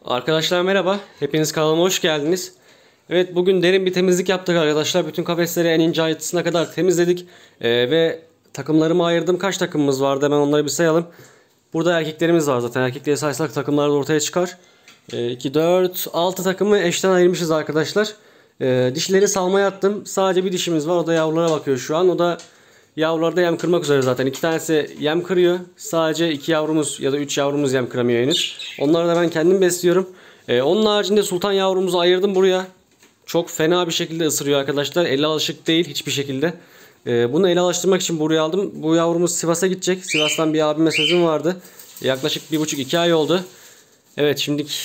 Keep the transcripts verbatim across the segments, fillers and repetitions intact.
Arkadaşlar merhaba. Hepiniz kanalıma hoş geldiniz. Evet, bugün derin bir temizlik yaptık arkadaşlar. Bütün kafesleri en ince ayrıntısına kadar temizledik. Ee, ve takımlarımı ayırdım. Kaç takımımız vardı? Hemen onları bir sayalım. Burada erkeklerimiz var zaten. Erkekleri saysak takımlar da ortaya çıkar. Ee, iki, dört, altı takımı eşten ayırmışız arkadaşlar. Ee, dişileri salmaya attım. Sadece bir dişimiz var. O da yavrulara bakıyor şu an. O da yavrularda yem kırmak üzere zaten. İki tanesi yem kırıyor. Sadece iki yavrumuz ya da üç yavrumuz yem kıramıyor henüz. Onları da ben kendim besliyorum. Ee, onun haricinde sultan yavrumuzu ayırdım buraya. Çok fena bir şekilde ısırıyor arkadaşlar. Ele alışık değil hiçbir şekilde. Ee, bunu ele alıştırmak için buraya aldım. Bu yavrumuz Sivas'a gidecek. Sivas'tan bir abime sözüm vardı. Yaklaşık bir buçuk iki ay oldu. Evet, şimdilik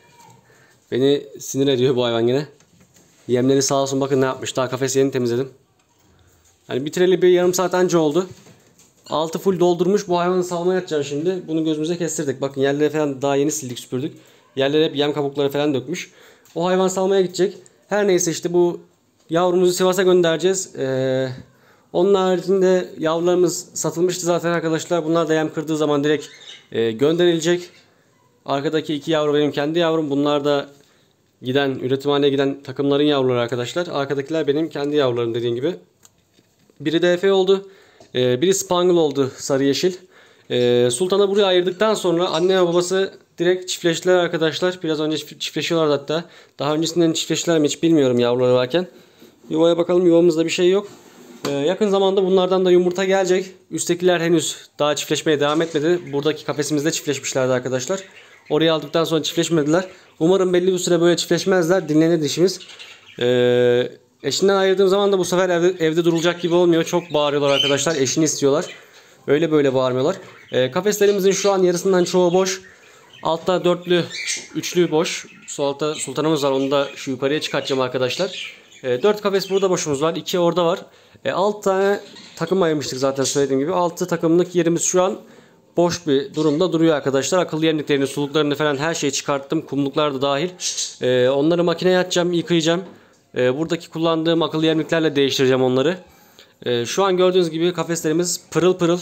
beni sinir ediyor bu hayvan yine. Yemleri sağ olsun, bakın ne yapmış. Daha kafesi yeni temizledim. Yani bitireli bir yarım saat anca oldu. Altı full doldurmuş. Bu hayvanı salmaya atacağım şimdi. Bunu gözümüze kestirdik. Bakın yerleri falan daha yeni sildik, süpürdük. Yerlere hep yem kabukları falan dökmüş. O hayvan salmaya gidecek. Her neyse, işte bu yavrumuzu Sivas'a göndereceğiz. Ee, onun haricinde yavrularımız satılmıştı zaten arkadaşlar. Bunlar da yem kırdığı zaman direkt e, gönderilecek. Arkadaki iki yavru benim kendi yavrum. Bunlar da giden, üretimhaneye giden takımların yavruları arkadaşlar. Arkadakiler benim kendi yavrularım dediğim gibi. Biri D F oldu. Ee, biri Spangle oldu, sarı yeşil. Ee, Sultan'ı buraya ayırdıktan sonra anne ve babası direkt çiftleştiler arkadaşlar. Biraz önce çiftleşiyorlardı hatta. Daha öncesinden çiftleştiler mi hiç bilmiyorum yavruları varken. Yuvaya bakalım, yuvamızda bir şey yok. Ee, yakın zamanda bunlardan da yumurta gelecek. Üsttekiler henüz daha çiftleşmeye devam etmedi. Buradaki kafesimizde çiftleşmişlerdi arkadaşlar. Oraya aldıktan sonra çiftleşmediler. Umarım belli bir süre böyle çiftleşmezler. Dinlenir dişimiz. Ee, eşinden ayırdığım zaman da bu sefer evde, evde durulacak gibi olmuyor. Çok bağırıyorlar arkadaşlar. Eşini istiyorlar. Öyle böyle bağırmıyorlar. Ee, kafeslerimizin şu an yarısından çoğu boş. Altta dörtlü, üçlü boş. Sol altta sultanımız var. Onu da şu yukarıya çıkartacağım arkadaşlar. E, dört kafes burada boşumuz var. iki orada var. E, altı tane takım ayırmıştık zaten söylediğim gibi. altı takımlık yerimiz şu an boş bir durumda duruyor arkadaşlar. Akıllı yemliklerini, suluklarını falan her şeyi çıkarttım. Kumluklar da dahil. E, onları makineye atacağım, yıkayacağım. E, buradaki kullandığım akıllı yemliklerle değiştireceğim onları. E, şu an gördüğünüz gibi kafeslerimiz pırıl pırıl.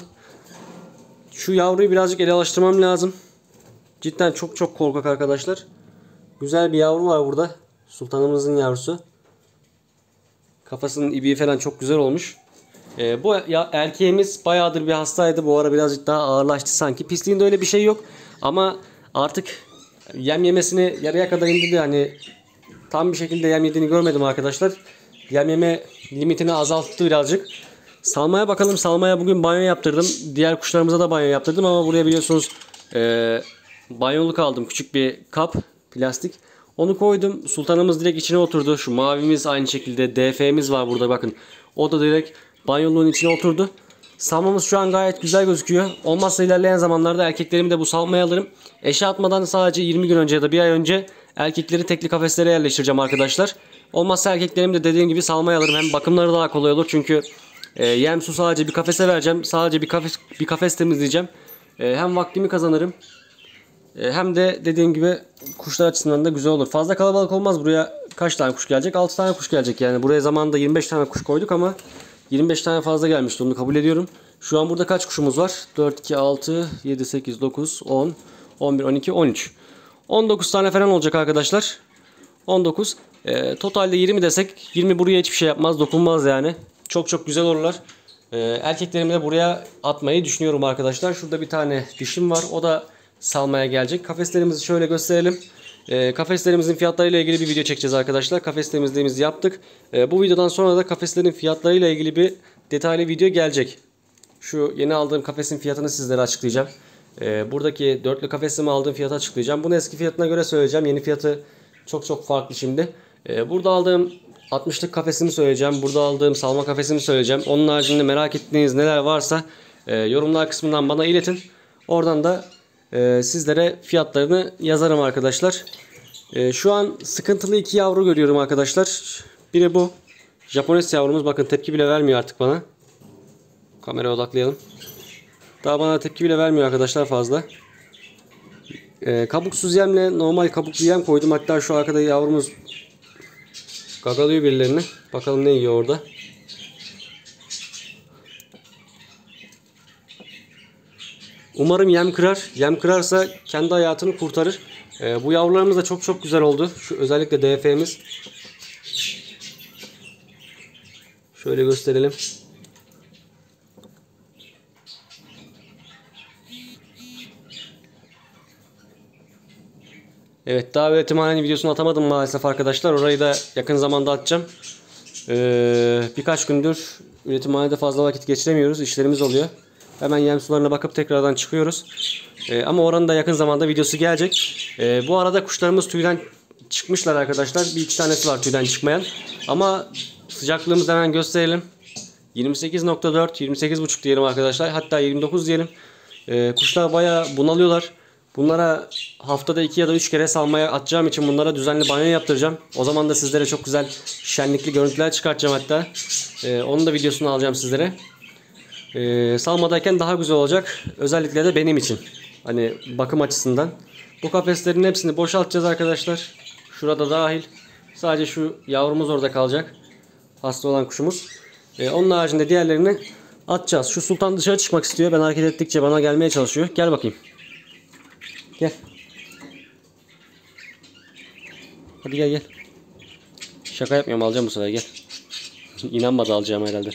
Şu yavruyu birazcık ele alıştırmam lazım. Cidden çok çok korkak arkadaşlar. Güzel bir yavru var burada. Sultanımızın yavrusu. Kafasının ibiği falan çok güzel olmuş. Ee, bu ya, erkeğimiz bayağıdır bir hastaydı. Bu ara birazcık daha ağırlaştı sanki. Pisliğinde öyle bir şey yok. Ama artık yem yemesini yarıya kadar indirdi. Hani tam bir şekilde yem yediğini görmedim arkadaşlar. Yem yeme limitini azalttı birazcık. Salmaya bakalım. Salmaya bugün banyo yaptırdım. Diğer kuşlarımıza da banyo yaptırdım ama buraya biliyorsunuz e, banyoluk aldım. Küçük bir kap, plastik. Onu koydum. Sultanımız direkt içine oturdu. Şu mavimiz aynı şekilde. D F'miz var burada bakın. O da direkt banyoluğun içine oturdu. Salmamız şu an gayet güzel gözüküyor. Olmazsa ilerleyen zamanlarda erkeklerimi de bu salmaya alırım. Eşe atmadan sadece yirmi gün önce ya da bir ay önce erkekleri tekli kafeslere yerleştireceğim arkadaşlar. Olmazsa erkeklerimi de dediğim gibi salmaya alırım. Hem bakımları daha kolay olur. Çünkü e, yem su sadece bir kafese vereceğim. Sadece bir kafes, bir kafes temizleyeceğim. E, hem vaktimi kazanırım. Hem de dediğim gibi kuşlar açısından da güzel olur. Fazla kalabalık olmaz. Buraya kaç tane kuş gelecek? altı tane kuş gelecek yani. Buraya zamanında yirmi beş tane kuş koyduk ama yirmi beş tane fazla gelmişti. Onu kabul ediyorum. Şu an burada kaç kuşumuz var? dört, iki, altı, yedi, sekiz, dokuz, on, on bir, on iki, on üç. on dokuz tane falan olacak arkadaşlar. on dokuz. E, totalde yirmi desek, yirmi buraya hiçbir şey yapmaz. Dokunmaz yani. Çok çok güzel olurlar. E, erkeklerimi de buraya atmayı düşünüyorum arkadaşlar. Şurada bir tane dişim var. O da salmaya gelecek. Kafeslerimizi şöyle gösterelim. E, kafeslerimizin fiyatlarıyla ilgili bir video çekeceğiz arkadaşlar. Kafes temizliğimizi yaptık. E, bu videodan sonra da kafeslerin fiyatlarıyla ilgili bir detaylı video gelecek. Şu yeni aldığım kafesin fiyatını sizlere açıklayacağım. E, buradaki dörtlü kafesimi aldığım fiyatı açıklayacağım. Bunu eski fiyatına göre söyleyeceğim. Yeni fiyatı çok çok farklı şimdi. E, burada aldığım altmışlık kafesimi söyleyeceğim. Burada aldığım salma kafesimi söyleyeceğim. Onun haricinde merak ettiğiniz neler varsa e, yorumlar kısmından bana iletin. Oradan da Ee, sizlere fiyatlarını yazarım arkadaşlar. Ee, şu an sıkıntılı iki yavru görüyorum arkadaşlar. Biri bu. Japones yavrumuz. Bakın tepki bile vermiyor artık bana. Kameraya odaklayalım. Daha bana tepki bile vermiyor arkadaşlar fazla. Ee, kabuksuz yemle normal kabuklu yem koydum. Hatta şu arkada yavrumuz gagalıyor birilerini. Bakalım ne yiyor orada. Umarım yem kırar. Yem kırarsa kendi hayatını kurtarır. Ee, bu yavrularımız da çok çok güzel oldu. Şu özellikle D F'miz. Şöyle gösterelim. Evet, daha üretimhanenin videosunu atamadım maalesef arkadaşlar. Orayı da yakın zamanda atacağım. Ee, birkaç gündür üretimhanede fazla vakit geçiremiyoruz. İşlerimiz oluyor. Hemen yem sularına bakıp tekrardan çıkıyoruz. Ee, ama oranın da yakın zamanda videosu gelecek. Ee, bu arada kuşlarımız tüyden çıkmışlar arkadaşlar. Bir iki tanesi var tüyden çıkmayan. Ama sıcaklığımızı hemen gösterelim. yirmi sekiz nokta dört, yirmi sekiz buçuk diyelim arkadaşlar. Hatta yirmi dokuz diyelim. Ee, kuşlar bayağı bunalıyorlar. Bunlara haftada iki ya da üç kere salmaya atacağım için bunlara düzenli banyo yaptıracağım. O zaman da sizlere çok güzel şenlikli görüntüler çıkartacağım hatta. Ee, onun da videosunu alacağım sizlere. Ee, salmadayken daha güzel olacak. Özellikle de benim için. Hani bakım açısından. Bu kafeslerin hepsini boşaltacağız arkadaşlar. Şurada dahil. Sadece şu yavrumuz orada kalacak. Hasta olan kuşumuz. Ee, onun haricinde diğerlerini atacağız. Şu sultan dışarı çıkmak istiyor. Ben hareket ettikçe bana gelmeye çalışıyor. Gel bakayım. Gel. Hadi gel gel. Şaka yapmıyorum, alacağım bu sefer, gel. İnanmadı alacağım herhalde.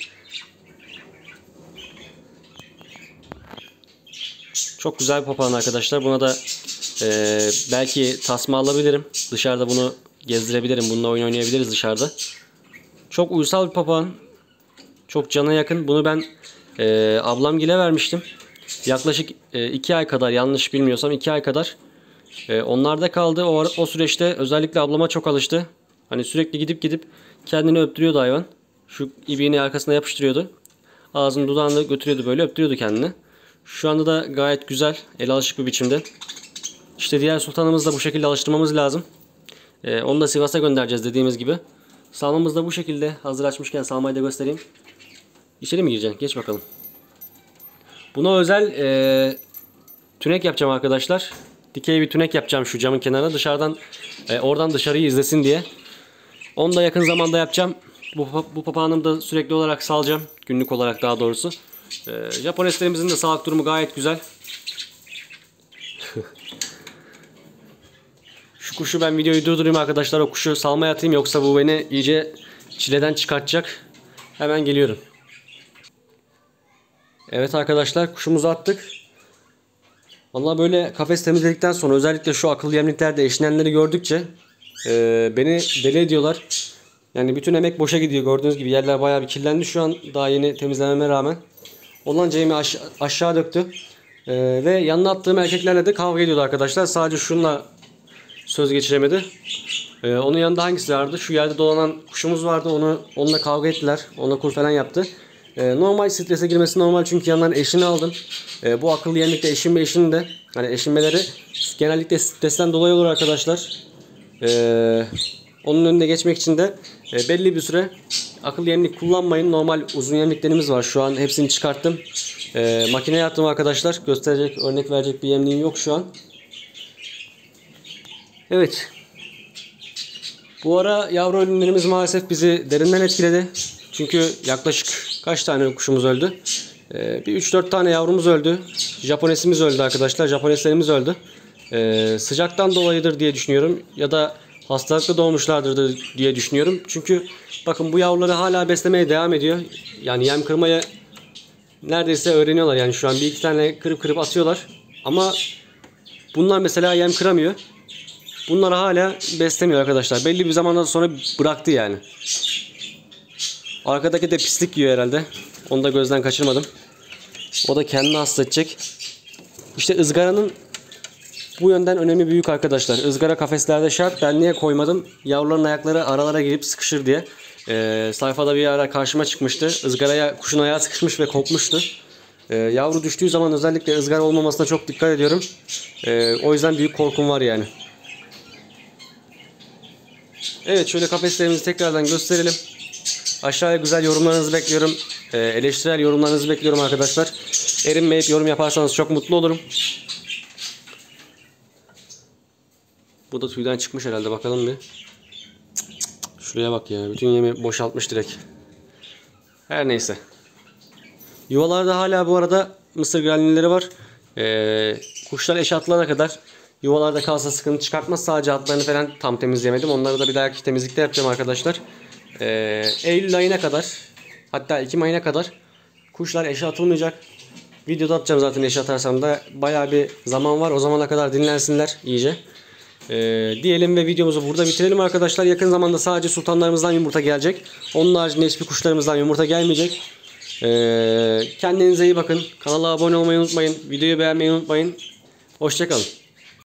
Çok güzel bir papağan arkadaşlar. Buna da e, belki tasma alabilirim. Dışarıda bunu gezdirebilirim. Bununla oyun oynayabiliriz dışarıda. Çok uysal bir papağan. Çok cana yakın. Bunu ben e, ablamgile vermiştim. Yaklaşık iki ay kadar, yanlış bilmiyorsam iki ay kadar e, onlarda kaldı. O, o süreçte özellikle ablama çok alıştı. Hani sürekli gidip gidip kendini öptürüyordu hayvan. Şu ibiğini arkasına yapıştırıyordu. Ağzını dudağını götürüyordu, böyle öptürüyordu kendini. Şu anda da gayet güzel, el alışık bir biçimde. İşte diğer sultanımızı da bu şekilde alıştırmamız lazım. E, onu da Sivas'a göndereceğiz dediğimiz gibi. Salmamız da bu şekilde. Hazır açmışken salmayı da göstereyim. İçeri mi gireceksin? Geç bakalım. Buna özel e, tünek yapacağım arkadaşlar. Dikey bir tünek yapacağım şu camın kenarına. Dışarıdan e, oradan dışarıyı izlesin diye. Onu da yakın zamanda yapacağım. Bu, bu papağanımı da sürekli olarak salacağım. Günlük olarak daha doğrusu. E, Japoneslerimizin de sağlık durumu gayet güzel. Şu kuşu ben videoyu durdurayım arkadaşlar. O kuşu salmaya atayım, yoksa bu beni iyice çileden çıkartacak. Hemen geliyorum. Evet arkadaşlar, kuşumuzu attık. Vallahi böyle kafes temizledikten sonra özellikle şu akıllı yemliklerde eşinenleri gördükçe e, beni deli ediyorlar. Yani bütün emek boşa gidiyor, gördüğünüz gibi yerler bayağı bir kirlendi şu an, daha yeni temizlememe rağmen. Olan Jamie aş aşağı döktü. E, ve yanına attığım erkeklerle de kavga ediyordu arkadaşlar. Sadece şununla söz geçiremedi. E, onun yanında hangisi vardı? Şu yerde dolanan kuşumuz vardı. Onu onunla kavga ettiler. Onunla kur falan yaptı. E, normal, strese girmesi normal, çünkü yanlarına eşini aldım. E, bu akıllı yemlikte eşinme eşini de, hani eşinmeleri genellikle stresten dolayı olur arkadaşlar. E, onun önüne geçmek için de e, belli bir süre akıllı yemlik kullanmayın. Normal uzun yemliklerimiz var. Şu an hepsini çıkarttım. E, makineye attım arkadaşlar. Gösterecek, örnek verecek bir yemliğim yok şu an. Evet. Bu ara yavru ölümlerimiz maalesef bizi derinden etkiledi. Çünkü yaklaşık kaç tane kuşumuz öldü? Ee, bir üç dört tane yavrumuz öldü. Japonesimiz öldü arkadaşlar. Japoneslerimiz öldü. Ee, sıcaktan dolayıdır diye düşünüyorum. Ya da hastalıklı doğmuşlardır diye düşünüyorum. Çünkü bakın, bu yavruları hala beslemeye devam ediyor. Yani yem kırmayı neredeyse öğreniyorlar. Yani şu an bir iki tane kırıp kırıp atıyorlar. Ama bunlar mesela yem kıramıyor. Bunları hala beslemiyor arkadaşlar. Belli bir zamandan sonra bıraktı yani. Arkadaki de pislik yiyor herhalde. Onu da gözden kaçırmadım. O da kendini hasta edecek. İşte ızgaranın bu yönden önemi büyük arkadaşlar. Izgara kafeslerde şart. Ben niye koymadım? Yavruların ayakları aralara girip sıkışır diye. Ee, sayfada bir ara karşıma çıkmıştı. Izgaraya kuşun ayağı sıkışmış ve kopmuştu. Ee, yavru düştüğü zaman özellikle ızgara olmamasına çok dikkat ediyorum. Ee, o yüzden büyük korkum var yani. Evet, şöyle kafeslerimizi tekrardan gösterelim. Aşağıya güzel yorumlarınızı bekliyorum. Ee, eleştirel yorumlarınızı bekliyorum arkadaşlar. Erinmeyip yorum yaparsanız çok mutlu olurum. Bu da tüyden çıkmış herhalde, bakalım bir. Şuraya bak ya, bütün yemi boşaltmış direkt. Her neyse. Yuvalarda hala bu arada mısır granülleri var. Ee, kuşlar eşe atılana kadar Yuvalarda kalsa sıkıntı çıkartmaz. Sadece altlarını falan tam temizleyemedim. Onları da bir dahaki temizlikte yapacağım arkadaşlar. Ee, Eylül ayına kadar, hatta Ekim ayına kadar kuşlar eşe atılmayacak. Videoda atacağım zaten, eşe atarsam da bayağı bir zaman var. O zamana kadar dinlensinler iyice. Ee, diyelim ve videomuzu burada bitirelim arkadaşlar. Yakın zamanda sadece sultanlarımızdan yumurta gelecek. Onun haricinde hiçbir kuşlarımızdan yumurta gelmeyecek. Ee, kendinize iyi bakın. Kanala abone olmayı unutmayın. Videoyu beğenmeyi unutmayın. Hoşça kalın.